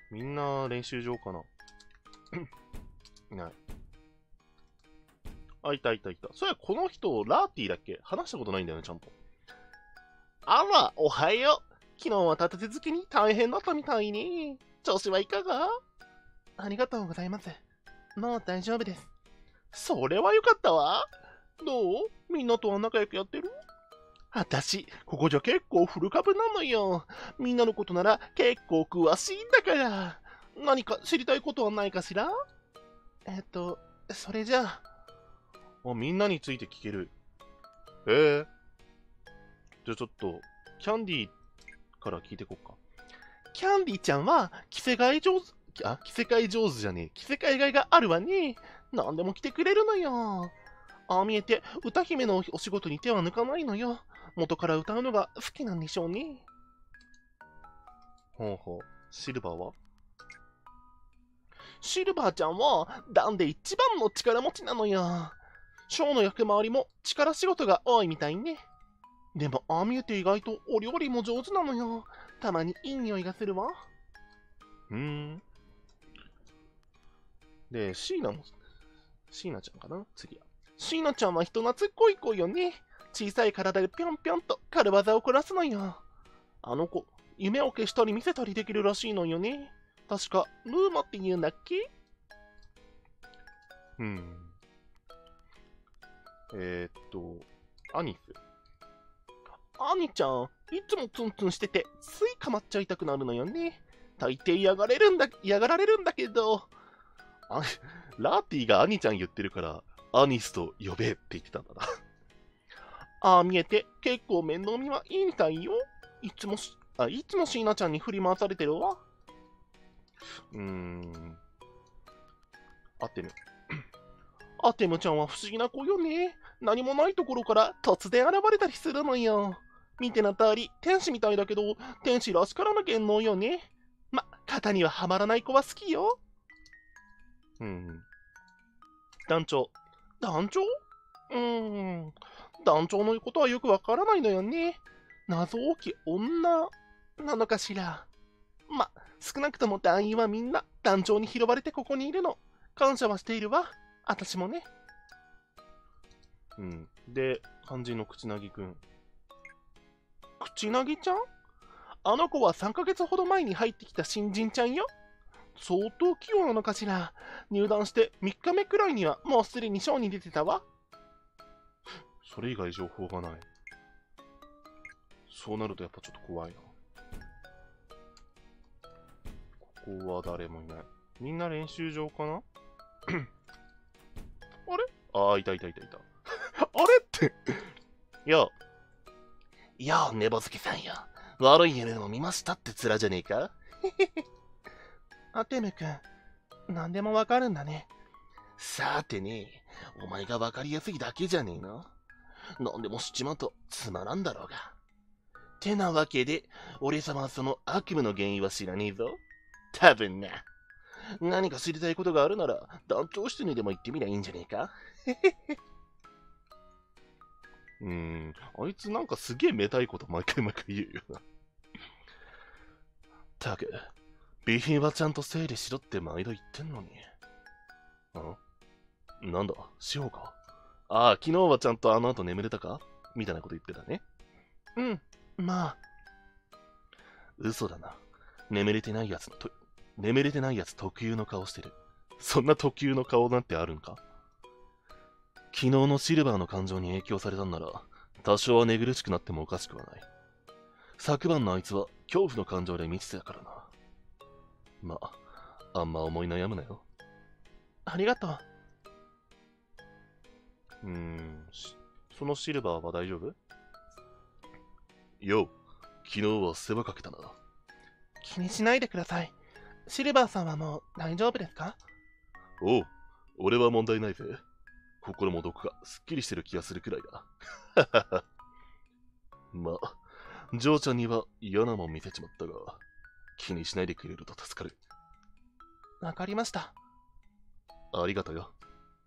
みんな練習場かな。いない。あ、いたいたいた。そりゃこの人、ラーティだっけ？話したことないんだよね、ちゃんと。あら、おはよう。昨日は立て続けに大変だったみたいに。調子はいかが？ありがとうございます。もう大丈夫です。それはよかったわ。どう？みんなとは仲良くやってる？あたし、ここじゃ結構古株なのよ。みんなのことなら結構詳しいんだから。何か知りたいことはないかしら？それじゃあ。みんなについて聞ける。へえ。じゃあちょっと、キャンディーから聞いてこっか。キャンディーちゃんは、着せ替え上手、着せ替え上手じゃねえ。着せ替えがいがあるわね。何でも来てくれるのよ。ああ見えて、歌姫のお仕事に手は抜かないのよ。元から歌うのが好きなんでしょうね。ほうほう。シルバーは？シルバーちゃんは、団で一番の力持ちなのよ。ショーの役回りも力仕事が多いみたいね。でも、ああ見えて意外とお料理も上手なのよ。たまにいい匂いがするわ。で、シーナちゃんかな次は。シーナちゃんは人懐っこい子よね。小さい体でぴょんぴょんと軽業をこなすのよ。あの子、夢を消したり見せたりできるらしいのよね。確か、ルーマって言うんだっけ？うん。アニス。アニちゃん、いつもツンツンしてて、ついかまっちゃいたくなるのよね。大抵嫌がられるんだけど。ラーティがアニちゃん言ってるから、アニスと呼べって言ってたんだな。ああ見えて、結構面倒見はいいみたいよ。いつもシーナちゃんに振り回されてるわ。アテム。アテムちゃんは不思議な子よね。何もないところから突然現れたりするのよ。見ての通り、天使みたいだけど、天使らしからぬ言能よね。型にははまらない子は好きよ。団長。団長？団長の言うことはよくわからないのよね。謎多き女なのかしら。少なくとも団員はみんな団長に拾われてここにいるの。感謝はしているわ。私もね。で、肝心の口なぎくん。口なぎちゃん？あの子は3ヶ月ほど前に入ってきた新人ちゃんよ。相当器用なのかしら。入団して3日目くらいにはもうすでにショーに出てたわ。それ以外情報がない。そうなるとやっぱちょっと怖いな。ここは誰もいない。みんな練習場かな？あれ？ああ、いた。あれってやあ、寝ぼすけさんよ。悪い夢も見ましたって面じゃねえか？アテム君、何でもわかるんだね。さてね、お前がわかりやすいだけじゃねえの？何でも知っちまうとつまらんだろうが。てなわけで、俺様はその悪夢の原因は知らねえぞ。多分な。何か知りたいことがあるなら、団長室にでも行ってみりゃいいんじゃねえか？あいつなんかすげえめたいこと毎回言うよな。たく、備品はちゃんと整理しろって毎度言ってんのに。なんだ、しほうか。ああ、昨日はちゃんとあの後眠れたかみたいなこと言ってたね。嘘だな。眠れてないやつ特有の顔してる。そんな特有の顔なんてあるんか？昨日のシルバーの感情に影響されたんなら、多少は寝苦しくなってもおかしくはない。昨晩のあいつは恐怖の感情で満ちてたからな。あんま思い悩むなよ。ありがとう。そのシルバーは大丈夫？昨日は世話かけたな。気にしないでください。シルバーさんはもう大丈夫ですか？おう、俺は問題ないぜ。心もどこかすっきりしてる気がするくらいだ。ジョーちゃんには嫌なもん見せちまったが、気にしないでくれると助かる。わかりました。ありがとよ。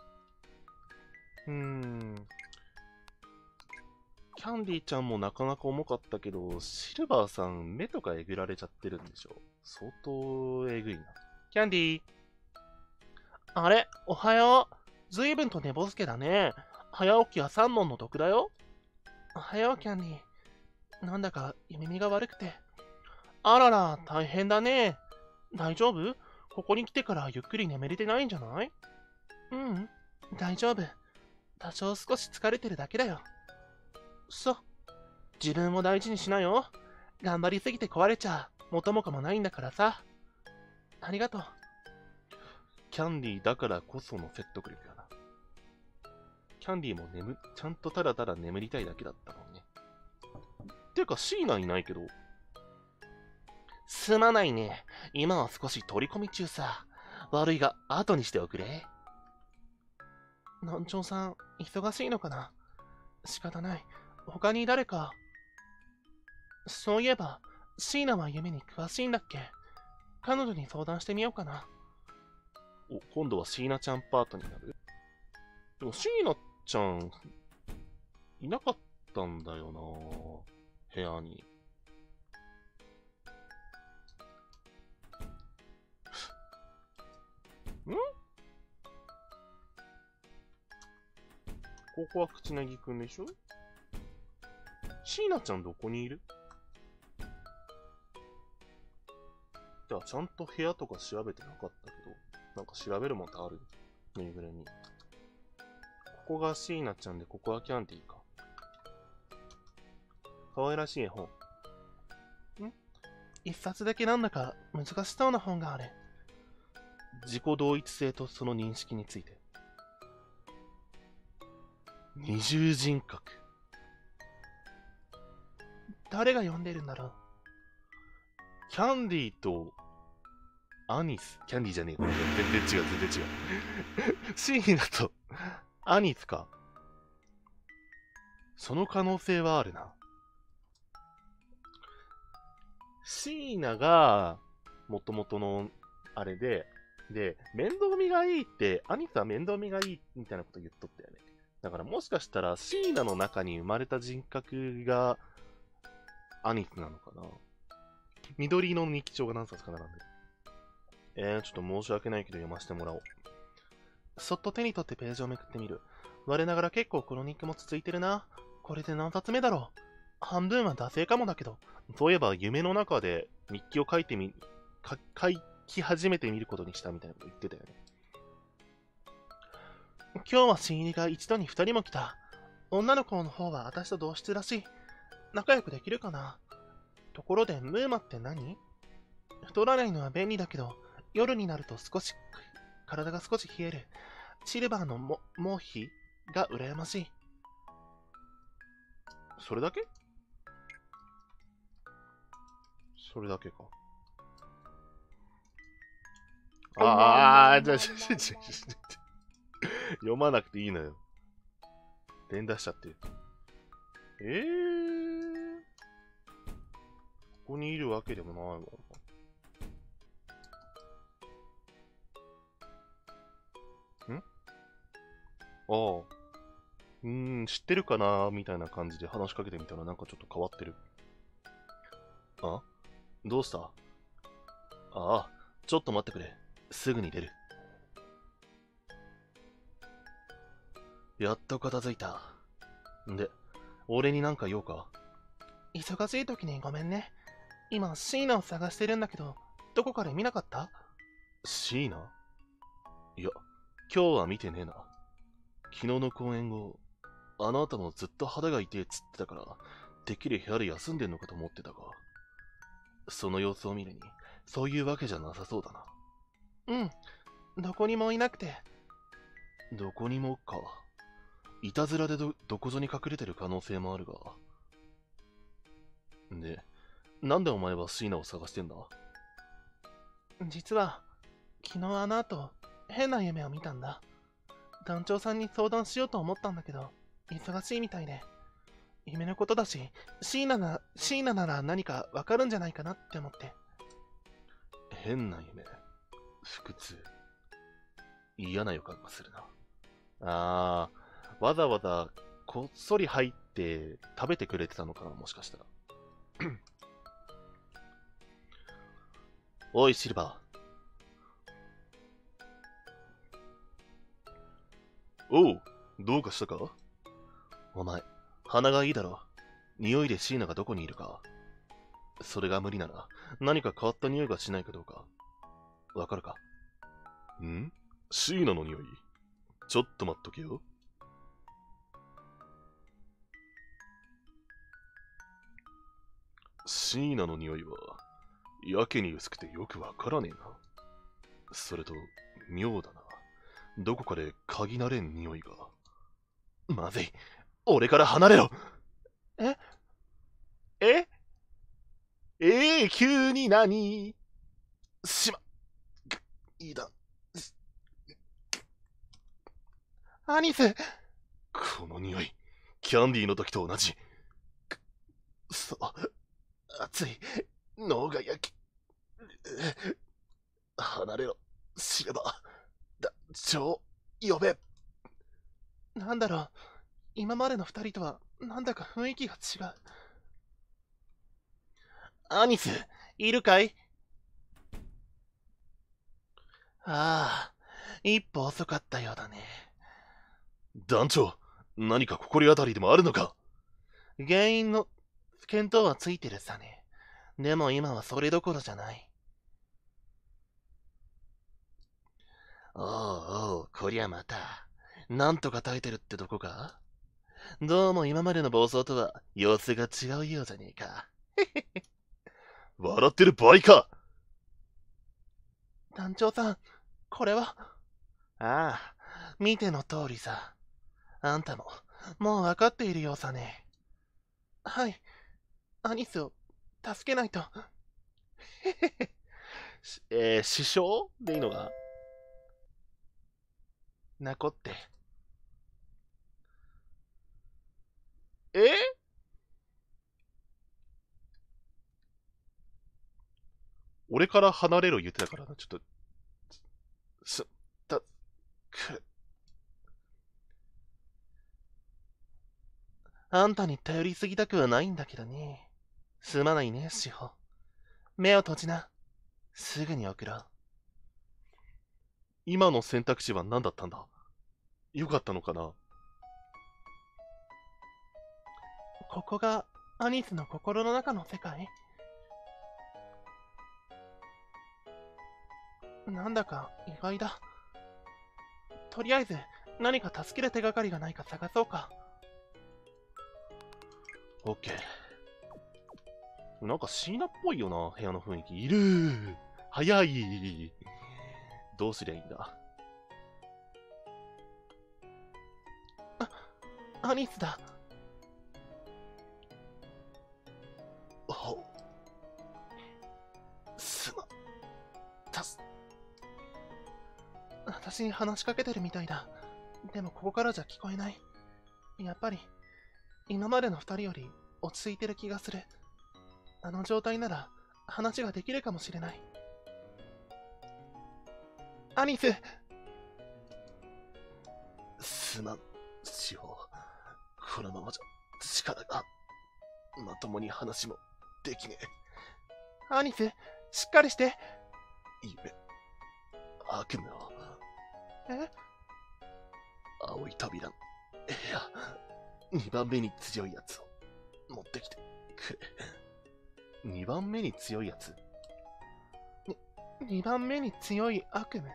キャンディーちゃんもなかなか重かったけど、シルバーさん目とかえぐられちゃってるんでしょ？ 相当えぐいな。キャンディー。あれ、おはよう。ずいぶんと寝ぼすけだね。早起きは三問の得だよ。おはよう、キャンディー。なんだか耳が悪くて。あらら、大変だね。大丈夫？ここに来てからゆっくり眠れてないんじゃない？うん、大丈夫。多少少し疲れてるだけだよ。自分を大事にしなよ。頑張りすぎて壊れちゃ元も子もないんだからさ。ありがとう。キャンディーだからこその説得力やな。キャンディーもちゃんとただただ眠りたいだけだったもんね。てか、シーナいないけど。すまないね。今は少し取り込み中さ。悪いが、後にしておくれ。南條さん、忙しいのかな？仕方ない。他に誰か。そういえば、シーナは夢に詳しいんだっけ？彼女に相談してみようかな。お、今度はシーナちゃんパートになる？でもシーナちゃん、いなかったんだよな、部屋に。ここは口なぎくんでしょ？シーナちゃんどこにいる？じゃあちゃんと部屋とか調べてなかったけど、なんか調べるもんってある？ぬいぐるみ。ここがシーナちゃんで、ここはキャンディーか。可愛らしい絵本。一冊だけなんだか難しそうな本がある。自己同一性とその認識について。二重人格。誰が読んでるんだろう。キャンディーとアニス。キャンディーじゃねえ。全然違う。シーナとアニスか。その可能性はあるな。シーナが元々のあれで、面倒見がいいって、アニスは面倒見がいいみたいなこと言っとったよね。だからもしかしたらシーナの中に生まれた人格がアニスなのかな。緑色の日記帳が何冊か並んでる。ちょっと申し訳ないけど読ませてもらおう。そっと手に取ってページをめくってみる。我ながら結構この日記も続いてるな。これで何冊目だろう。半分は惰性かもだけど。そういえば夢の中で日記を書き始めてみることにしたみたいなこと言ってたよね。今日は新入りが一度に二人も来た。女の子の方は私と同室らしい。仲良くできるかな。ところで、ムーマって何？太らないのは便利だけど、夜になると体が少し冷える。シルバーの毛皮が羨ましい。それだけ？それだけか。読まなくていいのよ。連打しちゃってる。ここにいるわけでもないもん。知ってるかなみたいな感じで話しかけてみたらなんかちょっと変わってる。どうした？ちょっと待ってくれ。すぐに出る。やっと片付いた。で、俺になんか言おうか？忙しい時にごめんね。今、シーナを探してるんだけど、どこかで見なかった？シーナ？いや、今日は見てねえな。昨日の公演後、あなたもずっと肌が痛いっつってたから、てっきり部屋で休んでんのかと思ってたが、その様子を見るに、そういうわけじゃなさそうだな。どこにもいなくて。どこにもか。いたずらでどこぞに隠れてる可能性もあるが。で、なんでお前はシーナを探してんだ？実は、昨日あの後、変な夢を見たんだ。団長さんに相談しようと思ったんだけど、忙しいみたいで。夢のことだし、シーナなら何かわかるんじゃないかなって思って。変な夢。腹痛。嫌な予感がするな。わざわざこっそり入って食べてくれてたのかな、もしかしたら。 おい、シルバー。おう、どうかしたか？お前、鼻がいいだろ。匂いでシーナがどこにいるか。それが無理なら、何か変わった匂いがしないかどうか。わかるか？ん？シーナの匂い？ちょっと待っとけよ。シーナの匂いは、やけに薄くてよくわからねえな。それと、妙だな。どこかで嗅ぎ慣れん匂いが。まずい。俺から離れろ。ええ急に何？いいだ。アニス！この匂い、キャンディーの時と同じ。そう、熱い。脳が焼き。離れろ。知れば。超、呼べ。なんだろう。今までの二人とは、なんだか雰囲気が違う。アニス、いるかい？ああ、一歩遅かったようだね。団長、何か心当たりでもあるのか？原因の見当はついてるさね。でも今はそれどころじゃない。おうおう、こりゃまた。なんとか耐えてるってとこか？どうも今までの暴走とは様子が違うようじゃねえか。笑ってる場合か！団長さん、これは。ああ、見ての通りさ。あんたも、もう分かっているようさね。はい、アニスを助けないと。師匠でいいのがなこって。え？俺から離れろ言ってたからな、ちょっと。す、た、く、あんたに頼りすぎたくはないんだけどね。すまないね、志保。目を閉じな。すぐに送ろう。今の選択肢は何だったんだ？よかったのかな？ここがアニスの心の中の世界？なんだか意外だ。とりあえず何か助ける手がかりがないか探そうか。オッケー。なんか椎名っぽいよな、部屋の雰囲気。いるー。早い。どうすりゃいいんだ。アニスだ。お、すま、私に話しかけてるみたいだ。でもここからじゃ聞こえない。やっぱり、今までの二人より落ち着いてる気がする。あの状態なら話ができるかもしれない。アニス！すまん、しよう。このままじゃ力が、まともに話もできねえ。アニス、しっかりして。夢、悪夢を。え？青い扉、いや、2番目に強いやつを持ってきてくれ。2番目に強いやつ？2番目に強い悪夢？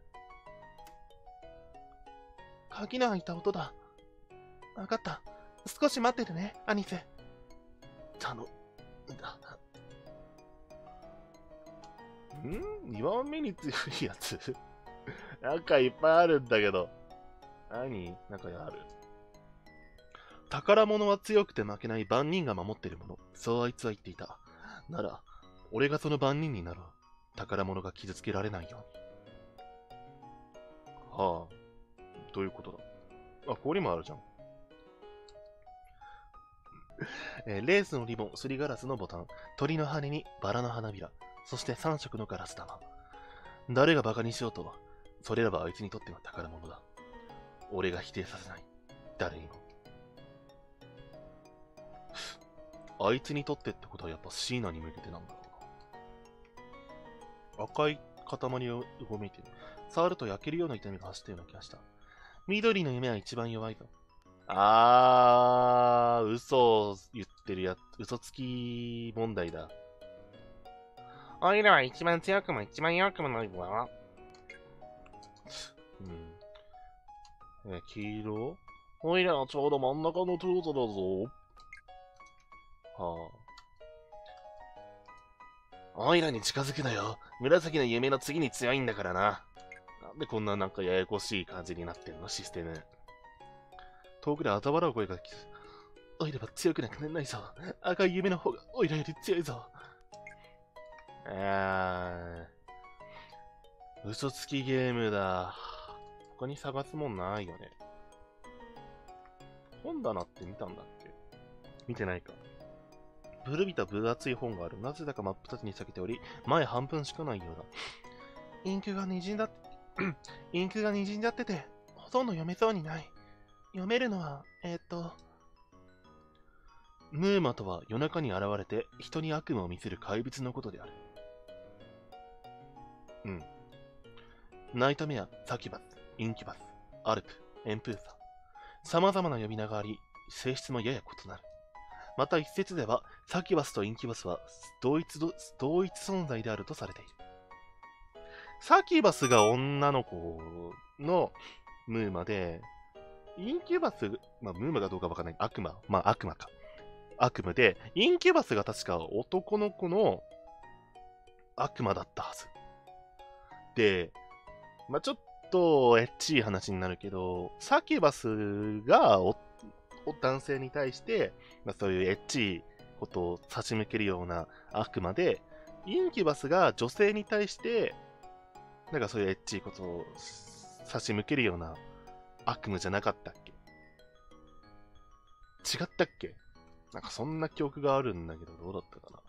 鍵の開いた音だ。わかった。少し待っててね、アニス。頼んだ。2番目に強いやつ？なんかいっぱいあるんだけど。何？なんかある。宝物は強くて負けない番人が守っているもの。そうあいつは言っていた。なら、俺がその番人になろう。宝物が傷つけられないように。はあ、どういうことだ？あ、ここにもあるじゃん。レースのリボン、すりガラスのボタン、鳥の羽にバラの花びら、そして3色のガラス玉。誰がバカにしようと、それらはあいつにとっての宝物だ。俺が否定させない。誰にも。あいつにとってってことはやっぱシーナに向けてなんだろ赤い塊をうごめいてる。触ると焼けるような痛みが走ったような気がした。緑の夢は一番弱いぞ。嘘を言ってるやつ、嘘つき問題だ。おいらは一番強くも一番弱くもないわ。黄色おいらはちょうど真ん中のトヨタだぞ。はあ。おいらに近づくなよ。紫の夢の次に強いんだからな。なんでこんななんかややこしい感じになってんのシステム。遠くであざ笑う声が聞く。おいらは強くなくならないぞ。赤い夢の方がおいらより強いぞ。嘘つきゲームだ。他に探すもんないよね。本棚って見たんだっけ？見てないか。古びた分厚い本がある。なぜだか真っ二つに裂けており、前半分しかないようだ。インクが滲んだってて、ほとんど読めそうにない。読めるのは、ムーマとは夜中に現れて人に悪夢を見せる怪物のことである。ナイトメア、サキュバス、インキュバス、アルプ、エンプーサ。様々な呼び名があり、性質もやや異なる。また一説では、サキュバスとインキュバスは同一存在であるとされている。サキュバスが女の子のムーマで、インキュバス、ムーマがどうかわからない。悪魔か。悪夢で、インキュバスが確か男の子の悪魔だったはず。で、ちょっとエッチい話になるけど、サキュバスが男性に対して、そういうエッチいことを差し向けるような悪魔で、インキュバスが女性に対して、そういうエッチいことを差し向けるような悪夢じゃなかったっけ？違ったっけ？そんな記憶があるんだけど、どうだったかな。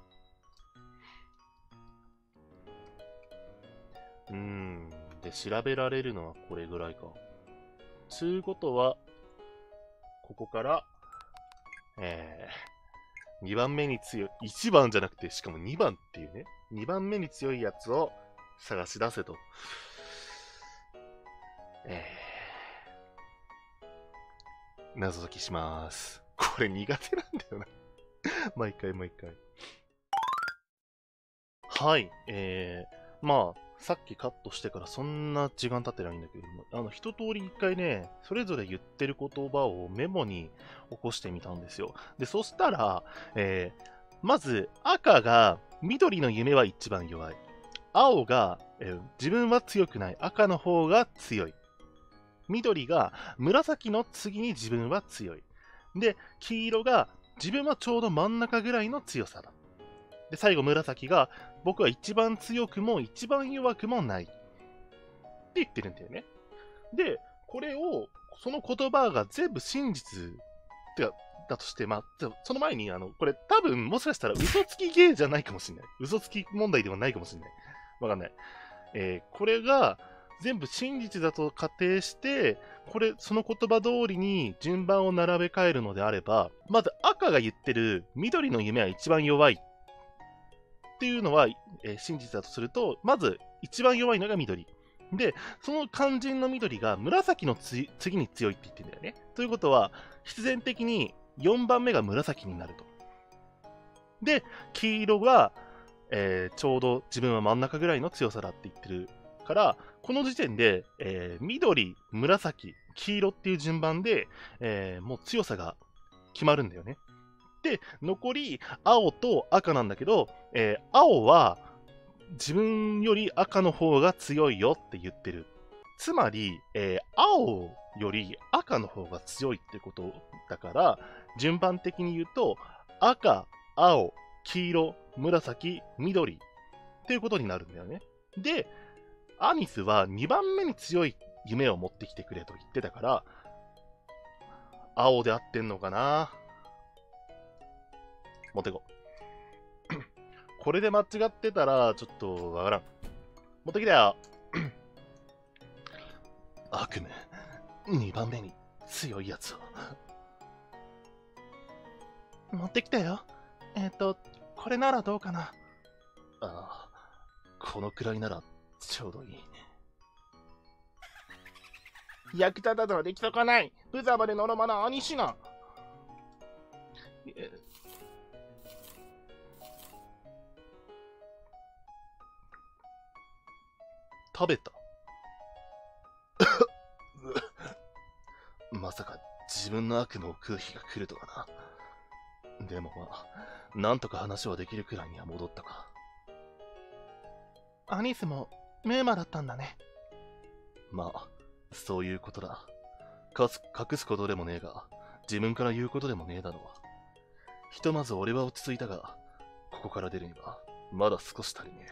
で、調べられるのはこれぐらいか。つうことは、ここから、2番目に強い、1番じゃなくて、しかも2番っていうね、2番目に強いやつを探し出せと。謎解きします。これ苦手なんだよな。毎回。はい。さっきカットしてからそんな時間経ってないんだけれども、一通り一回ね、それぞれ言ってる言葉をメモに起こしてみたんですよ。で、そしたら、まず赤が緑の夢は一番弱い。青が、自分は強くない。赤の方が強い。緑が紫の次に自分は強い。で、黄色が自分はちょうど真ん中ぐらいの強さだ。で、最後紫が僕は一番強くも一番弱くもない。って言ってるんだよね。で、これを、その言葉が全部真実だとして、その前に、これ多分もしかしたら嘘つき芸じゃないかもしれない。嘘つき問題ではないかもしれない。わかんない。これが全部真実だと仮定して、その言葉通りに順番を並べ替えるのであれば、まず赤が言ってる緑の夢は一番弱いっていうのは、真実だとすると、まず一番弱いのが緑。で、その肝心の緑が紫の次に強いって言ってるんだよね。ということは、必然的に4番目が紫になると。で、黄色が、ちょうど自分は真ん中ぐらいの強さだって言ってるから、この時点で、緑、紫、黄色っていう順番で、もう強さが決まるんだよね。で、残り青と赤なんだけど、青は自分より赤の方が強いよって言ってる。つまり、青より赤の方が強いってことだから、順番的に言うと、赤、青、黄色、紫、緑っていうことになるんだよね。で、アニスは2番目に強い夢を持ってきてくれと言ってたから、青で合ってんのかな？持ってこ。これで間違ってたら、ちょっとわからん。持ってきたよ。悪夢、2番目に強いやつを。持ってきたよ。これならどうかな。 このくらいならちょうどいい。役立たずは出来損ない。無様でのろまな兄氏が。食べた。まさか自分の悪夢を食う日が来るとはな。でもまあ、なんとか話はできるくらいには戻ったか。アニスもムーマだったんだね。まあ、そういうことだ。隠すことでもねえが、自分から言うことでもねえだろう。ひとまず俺は落ち着いたが、ここから出るには、まだ少し足りね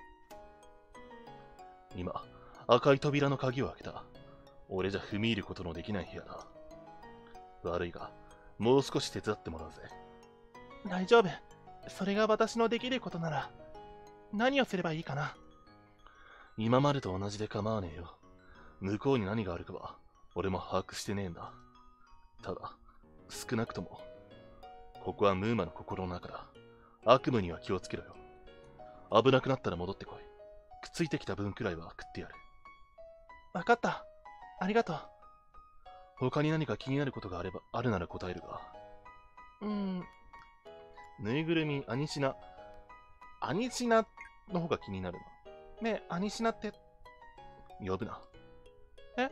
え。今、赤い扉の鍵を開けた。俺じゃ踏み入ることのできない部屋だ。悪いが、もう少し手伝ってもらうぜ。大丈夫。それが私のできることなら、何をすればいいかな。今までと同じで構わねえよ。向こうに何があるかは、俺も把握してねえんだ。ただ、少なくとも、ここはムーマの心の中だ。悪夢には気をつけろよ。危なくなったら戻ってこい。くっついてきた分くらいは食ってやる。わかった。ありがとう。他に何か気になることがあるなら答えるが。ぬいぐるみ、アニシナ。アニシナの方が気になるな。ねえ、アニシナって、呼ぶな。え？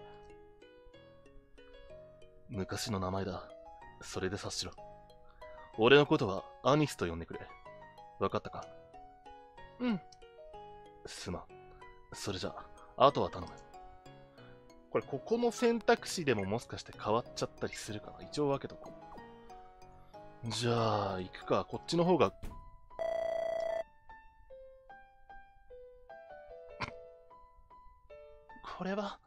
昔の名前だ。それで察しろ。俺のことはアニスと呼んでくれ。わかったか？うん。すまん。それじゃあ、あとは頼む。これ、ここの選択肢でももしかして変わっちゃったりするかな。一応分けとこう。じゃあ、行くか。こっちの方が。これは、